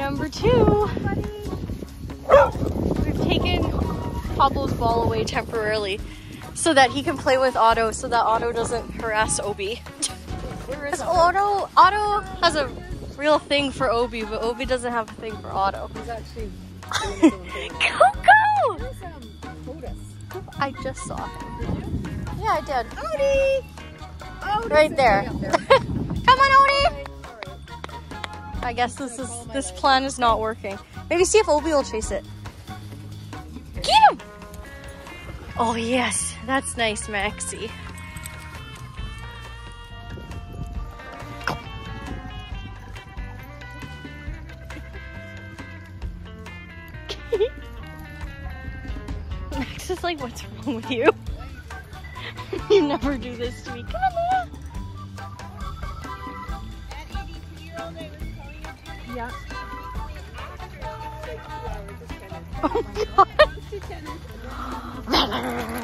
number 2. We've taken Pablo's ball away temporarily so that he can play with Otto, so that Otto doesn't harass Obi. Because Otto has a real thing for Obi, but Obi doesn't have a thing for Otto. He's actually doing his own thing. Coco! Where's Otis? I just saw him. Did you? Yeah, I did. Odie! Otis Right is there. way up there. Come on, Odie! Alright. I guess this plan is not working. Maybe see if Obi will chase it. Get him! Oh yes, that's nice, Maxie. Max is like, what's wrong with you? You never do this to me. Come on, Luna. Yeah. Oh my god.